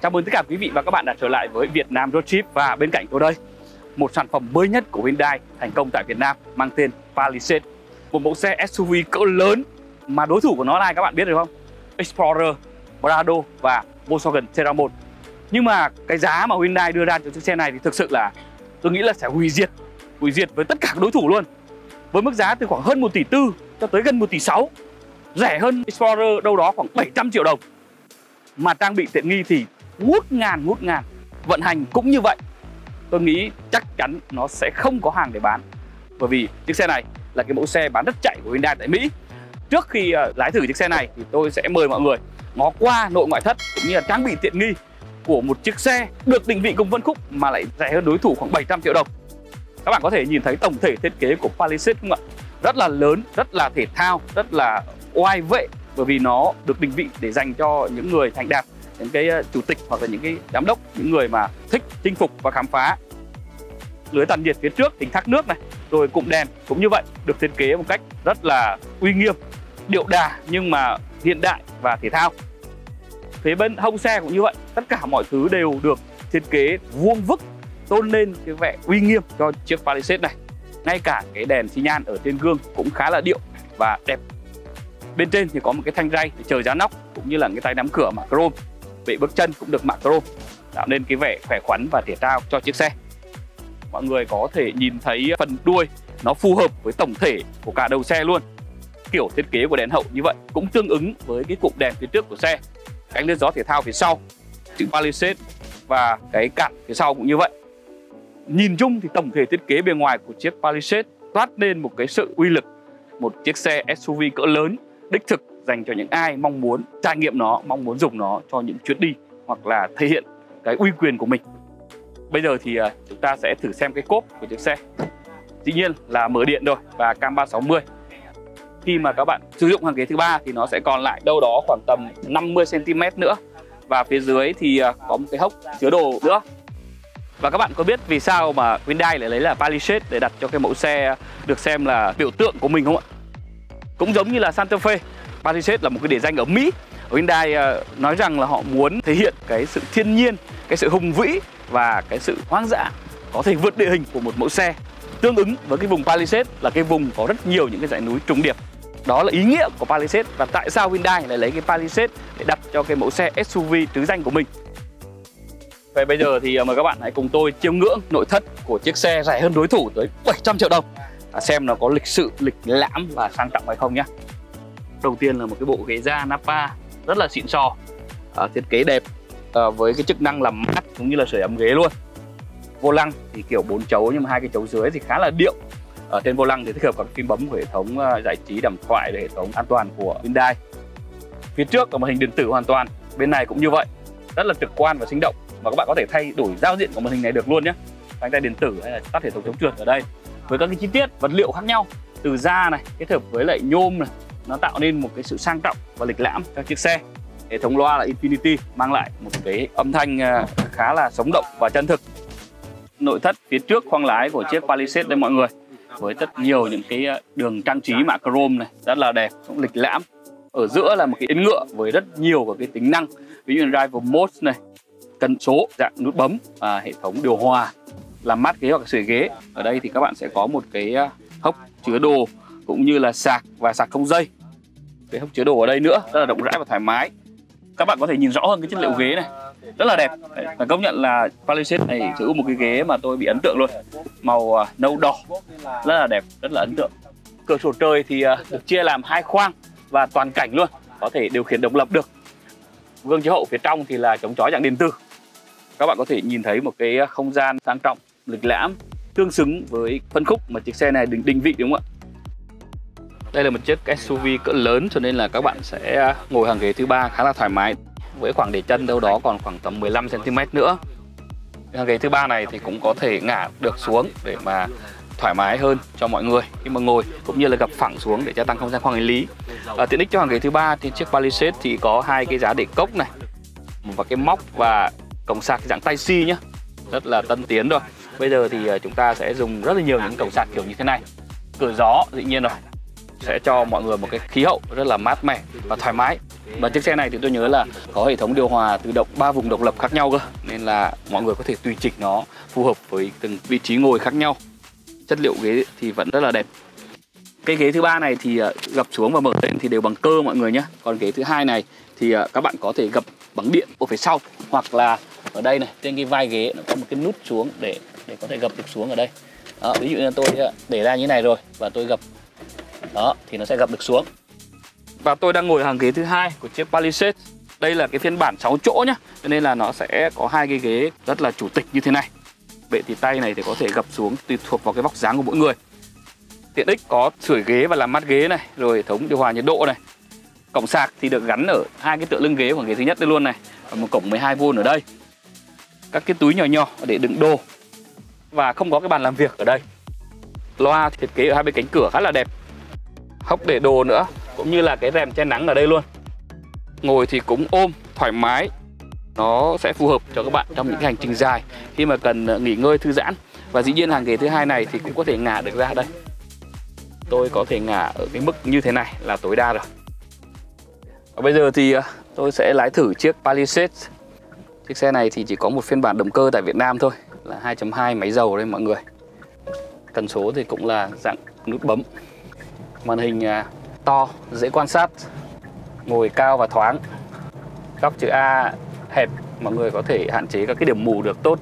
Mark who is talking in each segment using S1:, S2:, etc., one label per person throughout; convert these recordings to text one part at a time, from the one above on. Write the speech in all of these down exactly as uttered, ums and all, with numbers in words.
S1: Chào mừng tất cả quý vị và các bạn đã trở lại với Việt Nam Road Trip. Và bên cạnh tôi đây, một sản phẩm mới nhất của Hyundai thành công tại Việt Nam mang tên Palisade. Một mẫu xe ét u vê cỡ lớn mà đối thủ của nó là ai các bạn biết được không? Explorer, Prado và Volkswagen Terramon. Nhưng mà cái giá mà Hyundai đưa ra cho chiếc xe này thì thực sự là tôi nghĩ là sẽ hủy diệt Hủy diệt với tất cả các đối thủ luôn. Với mức giá từ khoảng hơn một tỷ tư cho tới gần một tỷ sáu, rẻ hơn Explorer đâu đó khoảng bảy trăm triệu đồng. Mà trang bị tiện nghi thì ngút ngàn ngút ngàn. Vận hành cũng như vậy. Tôi nghĩ chắc chắn nó sẽ không có hàng để bán. Bởi vì chiếc xe này là cái mẫu xe bán rất chạy của Hyundai tại Mỹ. Trước khi uh, lái thử chiếc xe này thì tôi sẽ mời mọi người ngó qua nội ngoại thất cũng như là trang bị tiện nghi của một chiếc xe được định vị cùng phân khúc mà lại rẻ hơn đối thủ khoảng bảy trăm triệu đồng. Các bạn có thể nhìn thấy tổng thể thiết kế của Palisade không ạ? Rất là lớn, rất là thể thao, rất là oai vệ. Bởi vì nó được định vị để dành cho những người thành đạt, những cái chủ tịch hoặc là những cái giám đốc, những người mà thích chinh phục và khám phá. Lưới tản nhiệt phía trước, kính thác nước này, rồi cụm đèn cũng như vậy, được thiết kế một cách rất là uy nghiêm, điệu đà nhưng mà hiện đại và thể thao. Phía bên hông xe cũng như vậy, tất cả mọi thứ đều được thiết kế vuông vức, tôn lên cái vẻ uy nghiêm cho chiếc Palisade này. Ngay cả cái đèn xi nhan ở trên gương cũng khá là điệu và đẹp. Bên trên thì có một cái thanh ray để chờ giá nóc cũng như là cái tay nắm cửa mạ chrome. Bệ bước chân cũng được mạ chrome, tạo nên cái vẻ khỏe khoắn và thể thao cho chiếc xe. Mọi người có thể nhìn thấy phần đuôi nó phù hợp với tổng thể của cả đầu xe luôn. Kiểu thiết kế của đèn hậu như vậy cũng tương ứng với cái cụm đèn phía trước của xe. Cánh lưới gió thể thao phía sau, chữ Palisade và cái cản phía sau cũng như vậy. Nhìn chung thì tổng thể thiết kế bề ngoài của chiếc Palisade toát lên một cái sự uy lực. Một chiếc xe ét u vê cỡ lớn đích thực dành cho những ai mong muốn trải nghiệm nó, mong muốn dùng nó cho những chuyến đi hoặc là thể hiện cái uy quyền của mình. Bây giờ thì uh, chúng ta sẽ thử xem cái cốp của chiếc xe. Dĩ nhiên là mở điện rồi và cam ba sáu mươi. Khi mà các bạn sử dụng hàng ghế thứ ba thì nó sẽ còn lại đâu đó khoảng tầm năm mươi xăng ti mét nữa. Và phía dưới thì uh, có một cái hốc chứa đồ nữa. Và các bạn có biết vì sao mà Hyundai lại lấy là Palisade để đặt cho cái mẫu xe được xem là biểu tượng của mình không ạ? Cũng giống như là Santa Fe, Palisade là một cái địa danh ở Mỹ. Hyundai uh, nói rằng là họ muốn thể hiện cái sự thiên nhiên, cái sự hùng vĩ và cái sự hoang dã có thể vượt địa hình của một mẫu xe. Tương ứng với cái vùng Palisade là cái vùng có rất nhiều những cái dãy núi trùng điệp. Đó là ý nghĩa của Palisade và tại sao Hyundai lại lấy cái Palisade để đặt cho cái mẫu xe ét u vê trứ danh của mình. Vậy bây giờ thì mời các bạn hãy cùng tôi chiêm ngưỡng nội thất của chiếc xe rẻ hơn đối thủ tới bảy trăm triệu đồng. À, xem nó có lịch sự, lịch lãm và sang trọng hay không nhé. Đầu tiên là một cái bộ ghế da Nappa rất là xịn sò, à, thiết kế đẹp, à, với cái chức năng làm mát cũng như là sưởi ấm ghế luôn. Vô lăng thì kiểu bốn chấu nhưng mà hai cái chấu dưới thì khá là điệu. Ở trên vô lăng thì tích hợp các phím bấm của hệ thống uh, giải trí đàm thoại, hệ thống an toàn của Hyundai. Phía trước là màn hình điện tử hoàn toàn, bên này cũng như vậy, rất là trực quan và sinh động. Và các bạn có thể thay đổi giao diện của màn hình này được luôn nhé. Phanh tay điện tử hay là tắt hệ thống chống trượt ở đây. Với các cái chi tiết vật liệu khác nhau, từ da này kết hợp với lại nhôm này, nó tạo nên một cái sự sang trọng và lịch lãm cho chiếc xe. Hệ thống loa là Infinity mang lại một cái âm thanh khá là sống động và chân thực. Nội thất phía trước khoang lái của chiếc Palisade đây mọi người, với rất nhiều những cái đường trang trí mạ chrome này rất là đẹp, cũng lịch lãm. Ở giữa là một cái yên ngựa với rất nhiều của cái tính năng, ví như driver mode này, cân số, dạng nút bấm, và hệ thống điều hòa, làm mát ghế hoặc sưởi ghế. Ở đây thì các bạn sẽ có một cái hốc chứa đồ cũng như là sạc và sạc không dây. Cái hốc chứa đồ ở đây nữa rất là rộng rãi và thoải mái. Các bạn có thể nhìn rõ hơn cái chất liệu ghế này, rất là đẹp. Phải công nhận là Palisade này sử dụng một cái ghế mà tôi bị ấn tượng luôn, màu nâu đỏ, rất là đẹp, rất là ấn tượng. Cửa sổ trời thì được chia làm hai khoang và toàn cảnh luôn, có thể điều khiển độc lập được. Gương chiếu hậu phía trong thì là chống chói dạng điện tử. Các bạn có thể nhìn thấy một cái không gian sang trọng, lịch lãm, tương xứng với phân khúc mà chiếc xe này định, định vị, đúng không ạ? Đây là một chiếc ét u vê cỡ lớn cho nên là các bạn sẽ ngồi hàng ghế thứ ba khá là thoải mái, với khoảng để chân đâu đó còn khoảng tầm mười lăm xăng ti mét nữa. Hàng ghế thứ ba này thì cũng có thể ngả được xuống để mà thoải mái hơn cho mọi người khi mà ngồi, cũng như là gập phẳng xuống để gia tăng không gian khoang hành lý. À, tiện ích cho hàng ghế thứ ba thì chiếc Palisade thì có hai cái giá để cốc này, và cái móc và cổng sạc dạng Type C nhá, rất là tân tiến rồi. Bây giờ thì chúng ta sẽ dùng rất là nhiều những cổng sạc kiểu như thế này. Cửa gió dĩ nhiên rồi, sẽ cho mọi người một cái khí hậu rất là mát mẻ và thoải mái. Và chiếc xe này thì tôi nhớ là có hệ thống điều hòa tự động ba vùng độc lập khác nhau cơ, nên là mọi người có thể tùy chỉnh nó phù hợp với từng vị trí ngồi khác nhau. Chất liệu ghế thì vẫn rất là đẹp. Cái ghế thứ ba này thì gập xuống và mở lên thì đều bằng cơ mọi người nhé. Còn ghế thứ hai này thì các bạn có thể gập bằng điện ở phía sau, hoặc là ở đây này, trên cái vai ghế nó có một cái nút xuống để để có thể gập được xuống ở đây. Đó, ví dụ như tôi để ra như này rồi và tôi gập, đó thì nó sẽ gập được xuống. Và tôi đang ngồi ở hàng ghế thứ hai của chiếc Palisade. Đây là cái phiên bản sáu chỗ nhá, cho nên là nó sẽ có hai cái ghế rất là chủ tịch như thế này. Bệ tì tay này thì có thể gập xuống tùy thuộc vào cái vóc dáng của mỗi người. Tiện ích có sưởi ghế và làm mát ghế này, rồi hệ thống điều hòa nhiệt độ này. Cổng sạc thì được gắn ở hai cái tựa lưng ghế của ghế thứ nhất đây luôn này, và một cổng mười hai vôn ở đây. Các cái túi nhỏ nhỏ để đựng đồ, và không có cái bàn làm việc ở đây. Loa thiết kế ở hai bên cánh cửa khá là đẹp. Hốc để đồ nữa, cũng như là cái rèm che nắng ở đây luôn. Ngồi thì cũng ôm thoải mái. Nó sẽ phù hợp cho các bạn trong những hành trình dài khi mà cần nghỉ ngơi thư giãn. Và dĩ nhiên hàng ghế thứ hai này thì cũng có thể ngả được ra đây. Tôi có thể ngả ở cái mức như thế này là tối đa rồi. Và bây giờ thì tôi sẽ lái thử chiếc Palisade. Chiếc xe này thì chỉ có một phiên bản động cơ tại Việt Nam thôi, là hai chấm hai máy dầu đây mọi người. Tần số thì cũng là dạng nút bấm. Màn hình to, dễ quan sát, ngồi cao và thoáng. Góc chữ A hẹp, mọi người có thể hạn chế các cái điểm mù được tốt.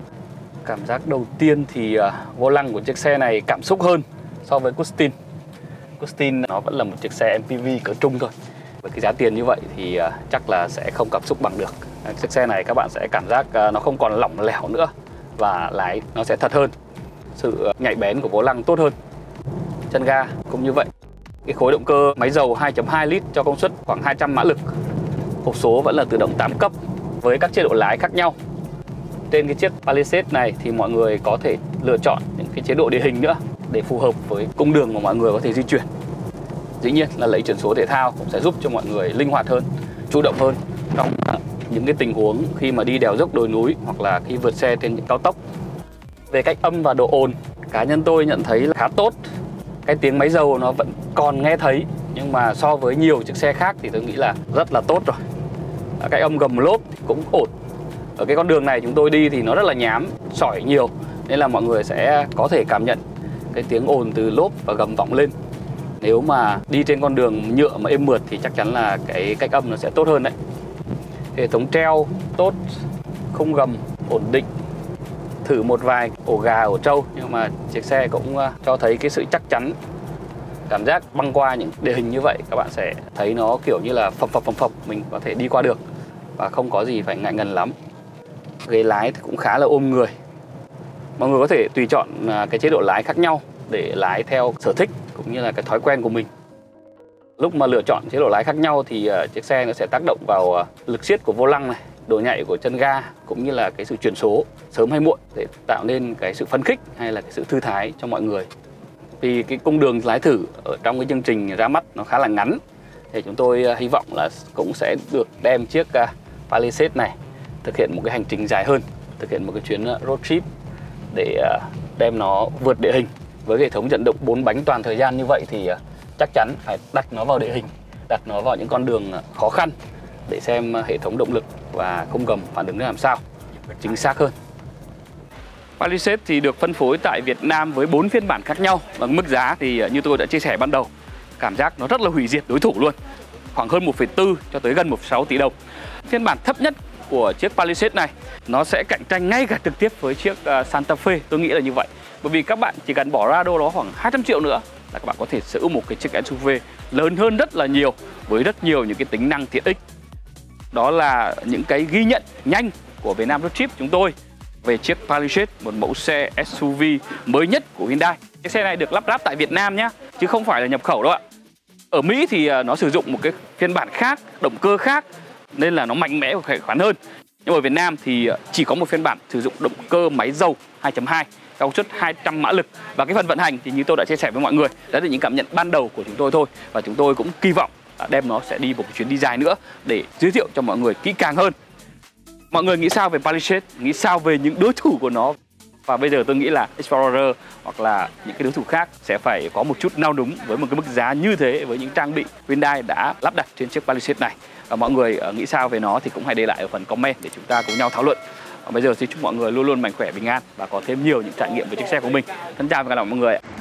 S1: Cảm giác đầu tiên thì vô lăng của chiếc xe này cảm xúc hơn so với Custom. Custom nó vẫn là một chiếc xe em pê vê cỡ trung thôi. Với cái giá tiền như vậy thì chắc là sẽ không cảm xúc bằng được. Chiếc xe này các bạn sẽ cảm giác nó không còn lỏng lẻo nữa, và lái nó sẽ thật hơn. Sự nhạy bén của vô lăng tốt hơn. Chân ga cũng như vậy. Cái khối động cơ máy dầu hai chấm hai lít cho công suất khoảng hai trăm mã lực. Hộp số vẫn là tự động tám cấp với các chế độ lái khác nhau. Trên cái chiếc Palisade này thì mọi người có thể lựa chọn những cái chế độ địa hình nữa để phù hợp với cung đường mà mọi người có thể di chuyển. Dĩ nhiên là lấy chuyển số thể thao cũng sẽ giúp cho mọi người linh hoạt hơn, chủ động hơn trong những cái tình huống khi mà đi đèo dốc đồi núi hoặc là khi vượt xe trên những cao tốc. Về cách âm và độ ồn, cá nhân tôi nhận thấy là khá tốt. Cái tiếng máy dầu nó vẫn còn nghe thấy, nhưng mà so với nhiều chiếc xe khác thì tôi nghĩ là rất là tốt rồi. Cái âm gầm lốp thì cũng ổn. Ở cái con đường này chúng tôi đi thì nó rất là nhám, sỏi nhiều, nên là mọi người sẽ có thể cảm nhận cái tiếng ồn từ lốp và gầm vọng lên. Nếu mà đi trên con đường nhựa mà êm mượt thì chắc chắn là cái cách âm nó sẽ tốt hơn đấy. Hệ thống treo tốt, khung gầm ổn định. Thử một vài ổ gà, ổ trâu, nhưng mà chiếc xe cũng cho thấy cái sự chắc chắn. Cảm giác băng qua những địa hình như vậy các bạn sẽ thấy nó kiểu như là phập phập phập phập, mình có thể đi qua được và không có gì phải ngại ngần lắm. Ghế lái thì cũng khá là ôm người. Mọi người có thể tùy chọn cái chế độ lái khác nhau để lái theo sở thích cũng như là cái thói quen của mình. Lúc mà lựa chọn chế độ lái khác nhau thì chiếc xe nó sẽ tác động vào lực siết của vô lăng này, độ nhạy của chân ga, cũng như là cái sự chuyển số sớm hay muộn để tạo nên cái sự phấn khích hay là cái sự thư thái cho mọi người. Vì cái cung đường lái thử ở trong cái chương trình ra mắt nó khá là ngắn, thì chúng tôi hy vọng là cũng sẽ được đem chiếc Palisade này thực hiện một cái hành trình dài hơn, thực hiện một cái chuyến road trip để đem nó vượt địa hình. Với hệ thống dẫn động bốn bánh toàn thời gian như vậy thì chắc chắn phải đặt nó vào địa hình, đặt nó vào những con đường khó khăn để xem hệ thống động lực và khung gầm phản ứng làm sao chính xác hơn. Palisade thì được phân phối tại Việt Nam với bốn phiên bản khác nhau, và mức giá thì như tôi đã chia sẻ ban đầu, cảm giác nó rất là hủy diệt đối thủ luôn, khoảng hơn một phẩy bốn cho tới gần một phẩy sáu tỷ đồng. Phiên bản thấp nhất của chiếc Palisade này nó sẽ cạnh tranh ngay cả trực tiếp với chiếc Santa Fe, tôi nghĩ là như vậy. Bởi vì các bạn chỉ cần bỏ ra đâu đó khoảng hai trăm triệu nữa là các bạn có thể sở hữu một cái chiếc ét u vê lớn hơn rất là nhiều, với rất nhiều những cái tính năng tiện ích. Đó là những cái ghi nhận nhanh của Vietnam Road Trip chúng tôi về chiếc Palisade, một mẫu xe ét u vê mới nhất của Hyundai. Chiếc xe này được lắp ráp tại Việt Nam nhé, chứ không phải là nhập khẩu đâu ạ. Ở Mỹ thì nó sử dụng một cái phiên bản khác, động cơ khác, nên là nó mạnh mẽ và khỏe khoắn hơn. Nhưng ở Việt Nam thì chỉ có một phiên bản sử dụng động cơ máy dầu hai chấm hai, công suất hai trăm mã lực. Và cái phần vận hành thì như tôi đã chia sẻ với mọi người, đó là những cảm nhận ban đầu của chúng tôi thôi. Và chúng tôi cũng kỳ vọng đem nó sẽ đi một cái chuyến đi dài nữa để giới thiệu cho mọi người kỹ càng hơn. Mọi người nghĩ sao về Palisade? Nghĩ sao về những đối thủ của nó? Và bây giờ tôi nghĩ là Explorer hoặc là những cái đối thủ khác sẽ phải có một chút nao núng với một cái mức giá như thế với những trang bị Hyundai đã lắp đặt trên chiếc Palisade này. Và mọi người nghĩ sao về nó thì cũng hãy để lại ở phần comment để chúng ta cùng nhau thảo luận. Và bây giờ thì chúc mọi người luôn luôn mạnh khỏe, bình an và có thêm nhiều những trải nghiệm về chiếc xe của mình. Thân chào và hẹn gặp lại mọi người ạ.